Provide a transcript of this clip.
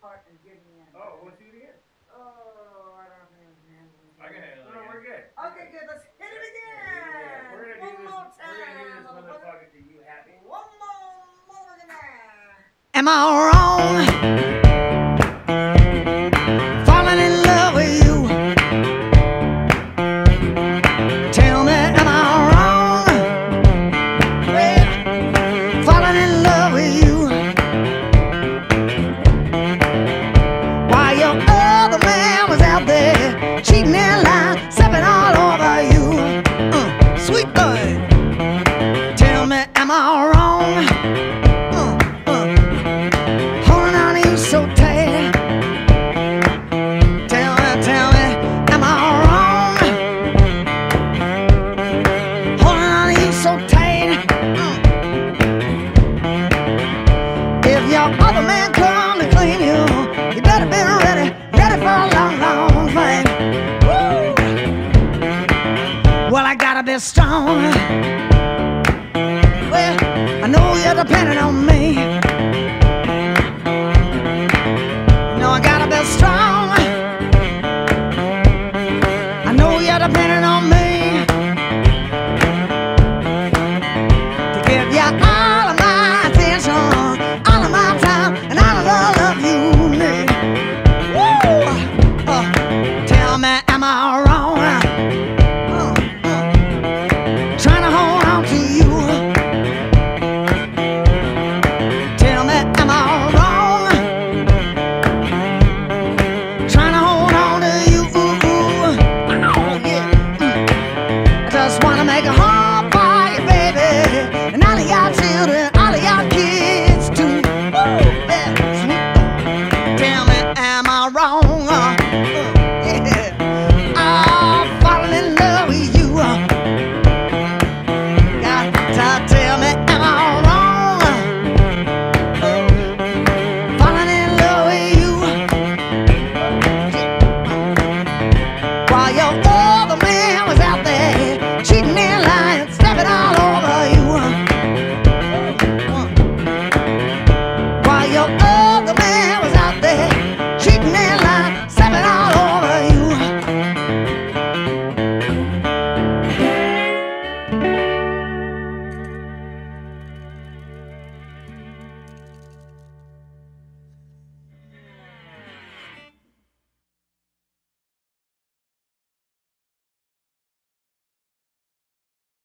part and give me in. Oh, what's you again? Oh, I don't know. I can handle it. No, we're good. Okay, good. Let's hit it again. Yeah, we're gonna One more time. We're gonna do this motherfucker till you happy. One more time. Am I wrong? Falling in love with you. Tell me, am I wrong? Well, falling in love with you. While your other man was out there cheating and lying, stepping all over you. Sweet boy, tell me, am I wrong? Holding on to you so tight. Tell me, am I wrong? Holding on to you so tight. If your other man come to clean you, you better be ready for a long, long fight. Woo! Well, I gotta be strong. Well, I know you're depending on me.